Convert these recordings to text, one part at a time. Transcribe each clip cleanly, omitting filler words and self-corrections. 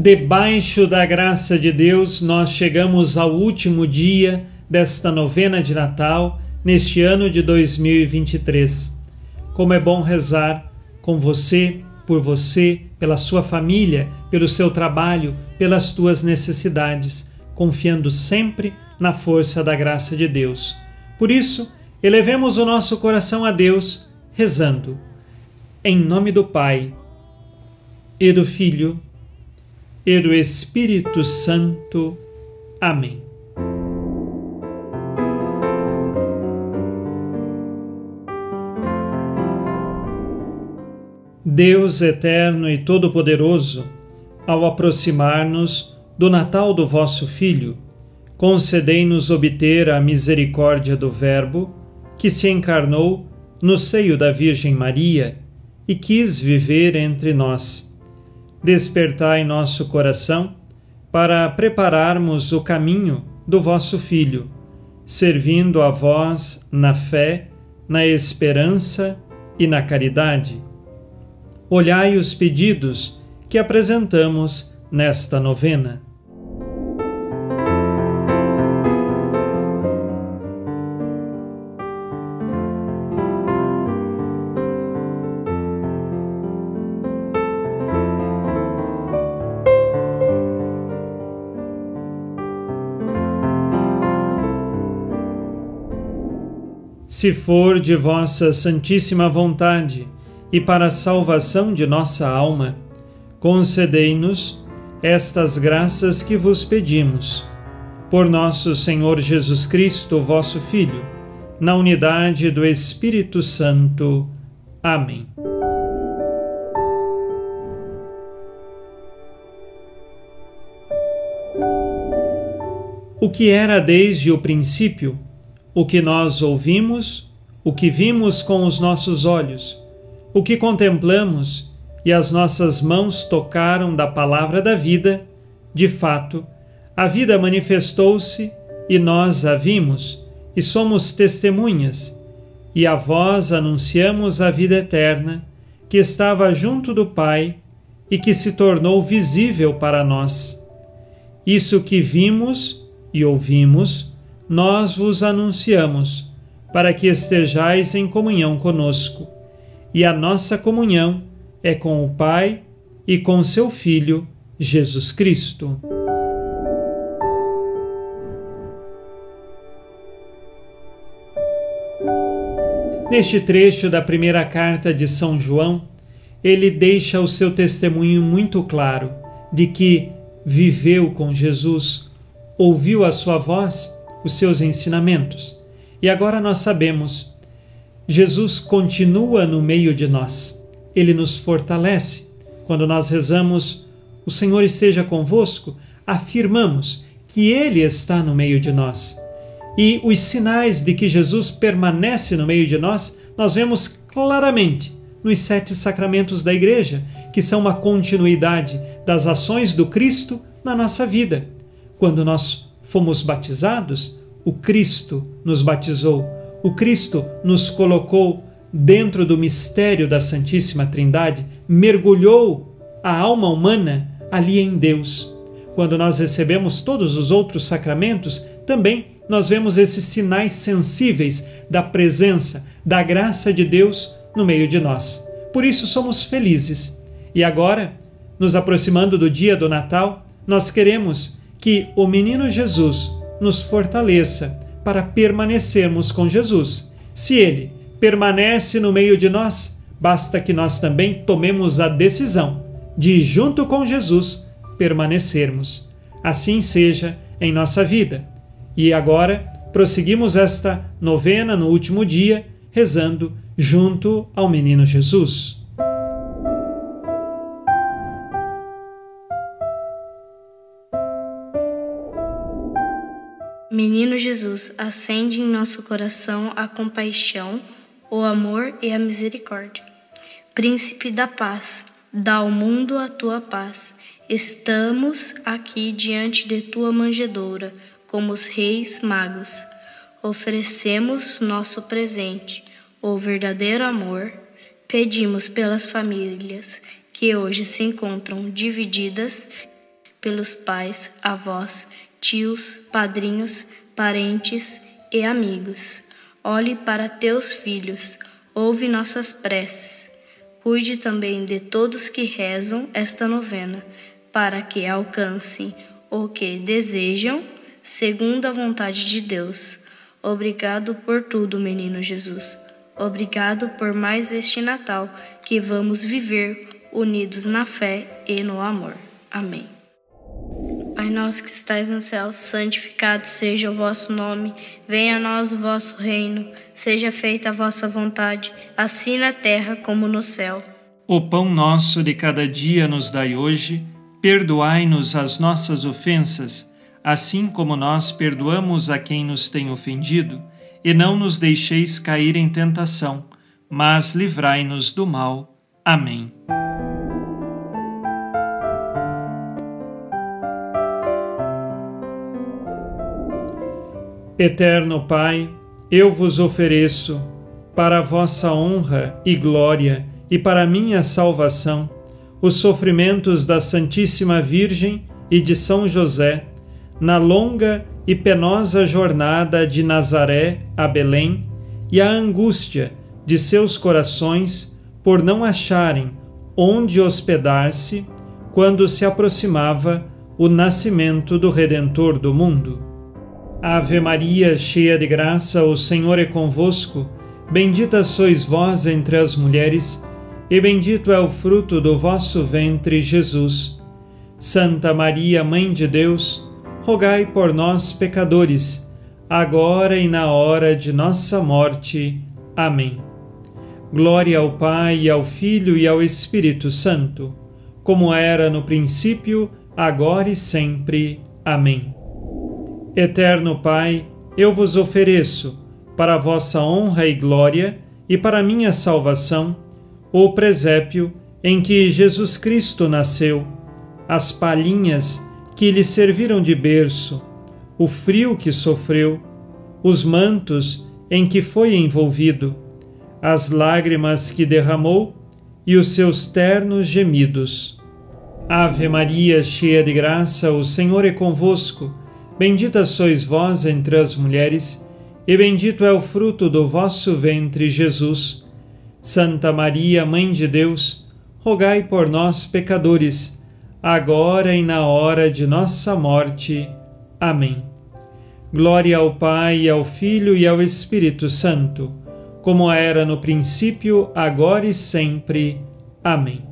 Debaixo da graça de Deus, nós chegamos ao último dia desta novena de Natal, neste ano de 2023. Como é bom rezar com você, por você, pela sua família, pelo seu trabalho, pelas tuas necessidades, confiando sempre na força da graça de Deus. Por isso, elevemos o nosso coração a Deus, rezando. Em nome do Pai, e do Filho, e do Espírito Santo. Amém. Deus eterno e todo-poderoso, ao aproximar-nos do Natal do vosso Filho, concedei-nos obter a misericórdia do Verbo, que se encarnou no seio da Virgem Maria e quis viver entre nós. Despertai nosso coração para prepararmos o caminho do vosso Filho, servindo a vós na fé, na esperança e na caridade. Olhai os pedidos que apresentamos nesta novena. Se for de vossa santíssima vontade e para a salvação de nossa alma, concedei-nos estas graças que vos pedimos. Por nosso Senhor Jesus Cristo, vosso Filho, na unidade do Espírito Santo. Amém. O que era desde o princípio, o que nós ouvimos, o que vimos com os nossos olhos, o que contemplamos e as nossas mãos tocaram da palavra da vida, de fato, a vida manifestou-se e nós a vimos e somos testemunhas, e a vós anunciamos a vida eterna que estava junto do Pai e que se tornou visível para nós. Isso que vimos e ouvimos, nós vos anunciamos, para que estejais em comunhão conosco. E a nossa comunhão é com o Pai e com seu Filho, Jesus Cristo. Neste trecho da primeira carta de São João, ele deixa o seu testemunho muito claro de que viveu com Jesus, ouviu a sua voz, os seus ensinamentos. E agora nós sabemos, Jesus continua no meio de nós. Ele nos fortalece. Quando nós rezamos, o Senhor esteja convosco, afirmamos que Ele está no meio de nós. E os sinais de que Jesus permanece no meio de nós, nós vemos claramente nos 7 sacramentos da Igreja, que são uma continuidade das ações do Cristo na nossa vida. Quando nós fomos batizados, o Cristo nos batizou, o Cristo nos colocou dentro do mistério da Santíssima Trindade, mergulhou a alma humana ali em Deus. Quando nós recebemos todos os outros sacramentos, também nós vemos esses sinais sensíveis da presença, da graça de Deus no meio de nós. Por isso somos felizes. E agora, nos aproximando do dia do Natal, nós queremos que o menino Jesus nos fortaleça para permanecermos com Jesus. Se Ele permanece no meio de nós, basta que nós também tomemos a decisão de, junto com Jesus, permanecermos. Assim seja em nossa vida. E agora, prosseguimos esta novena no último dia, rezando junto ao menino Jesus. Menino Jesus, acende em nosso coração a compaixão, o amor e a misericórdia. Príncipe da paz, dá ao mundo a tua paz. Estamos aqui diante de tua manjedoura, como os reis magos. Oferecemos nosso presente, o verdadeiro amor. Pedimos pelas famílias que hoje se encontram divididas pelos pais, avós, tios, padrinhos, parentes e amigos. Olhe para teus filhos, ouve nossas preces. Cuide também de todos que rezam esta novena, para que alcancem o que desejam, segundo a vontade de Deus. Obrigado por tudo, menino Jesus. Obrigado por mais este Natal que vamos viver unidos na fé e no amor. Amém. Pai nosso que estais no céu, santificado seja o vosso nome. Venha a nós o vosso reino. Seja feita a vossa vontade, assim na terra como no céu. O pão nosso de cada dia nos dai hoje. Perdoai-nos as nossas ofensas, assim como nós perdoamos a quem nos tem ofendido. E não nos deixeis cair em tentação, mas livrai-nos do mal. Amém. Eterno Pai, eu vos ofereço, para a vossa honra e glória e para a minha salvação, os sofrimentos da Santíssima Virgem e de São José, na longa e penosa jornada de Nazaré a Belém, e a angústia de seus corações por não acharem onde hospedar-se quando se aproximava o nascimento do Redentor do mundo. Ave Maria, cheia de graça, o Senhor é convosco. Bendita sois vós entre as mulheres, e bendito é o fruto do vosso ventre, Jesus. Santa Maria, Mãe de Deus, rogai por nós, pecadores, agora e na hora de nossa morte. Amém. Glória ao Pai, ao Filho e ao Espírito Santo, como era no princípio, agora e sempre. Amém. Eterno Pai, eu vos ofereço, para a vossa honra e glória e para a minha salvação, o presépio em que Jesus Cristo nasceu, as palhinhas que lhe serviram de berço, o frio que sofreu, os mantos em que foi envolvido, as lágrimas que derramou e os seus ternos gemidos. Ave Maria, cheia de graça, o Senhor é convosco. Bendita sois vós entre as mulheres, e bendito é o fruto do vosso ventre, Jesus. Santa Maria, Mãe de Deus, rogai por nós, pecadores, agora e na hora de nossa morte. Amém. Glória ao Pai, ao Filho e ao Espírito Santo, como era no princípio, agora e sempre. Amém.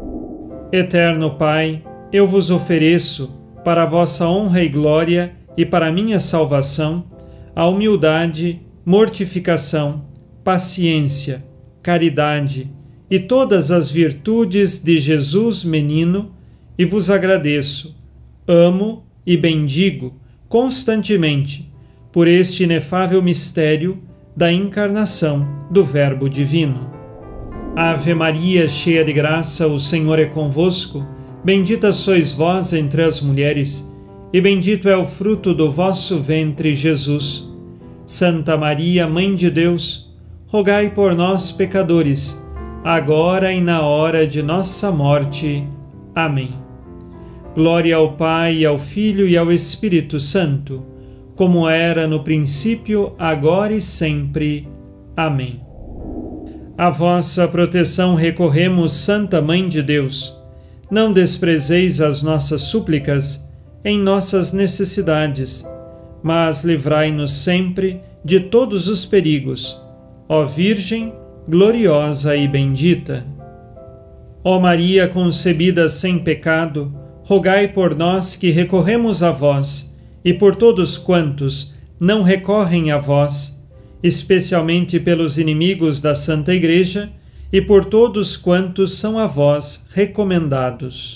Eterno Pai, eu vos ofereço, para a vossa honra e glória e para a minha salvação, a humildade, mortificação, paciência, caridade e todas as virtudes de Jesus menino, e vos agradeço, amo e bendigo constantemente por este inefável mistério da encarnação do Verbo Divino. Ave Maria, cheia de graça, o Senhor é convosco. Bendita sois vós entre as mulheres, e bendito é o fruto do vosso ventre, Jesus. Santa Maria, Mãe de Deus, rogai por nós, pecadores, agora e na hora de nossa morte. Amém. Glória ao Pai, ao Filho e ao Espírito Santo, como era no princípio, agora e sempre. Amém. A vossa proteção recorremos, Santa Mãe de Deus. Não desprezeis as nossas súplicas em nossas necessidades, mas livrai-nos sempre de todos os perigos. Ó Virgem, gloriosa e bendita. Ó Maria concebida sem pecado, rogai por nós que recorremos a vós, e por todos quantos não recorrem a vós, especialmente pelos inimigos da Santa Igreja, e por todos quantos são a vós recomendados.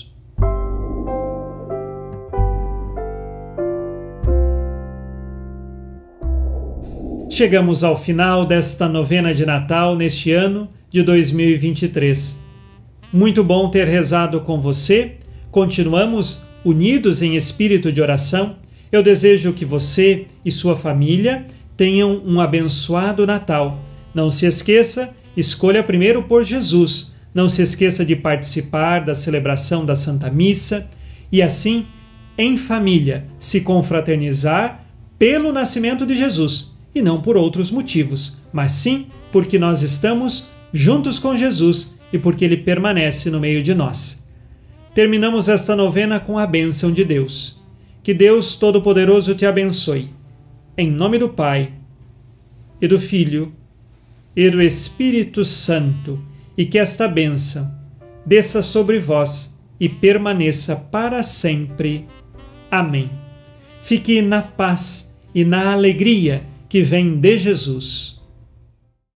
Chegamos ao final desta novena de Natal neste ano de 2023. Muito bom ter rezado com você. Continuamos unidos em espírito de oração. Eu desejo que você e sua família tenham um abençoado Natal. Não se esqueça, escolha primeiro por Jesus. Não se esqueça de participar da celebração da Santa Missa e assim em família, se confraternizar pelo nascimento de Jesus, e não por outros motivos, mas sim porque nós estamos juntos com Jesus e porque Ele permanece no meio de nós. Terminamos esta novena com a bênção de Deus. Que Deus Todo-Poderoso te abençoe. Em nome do Pai, e do Filho, e do Espírito Santo, e que esta bênção desça sobre vós e permaneça para sempre. Amém. Fique na paz e na alegria que vem de Jesus.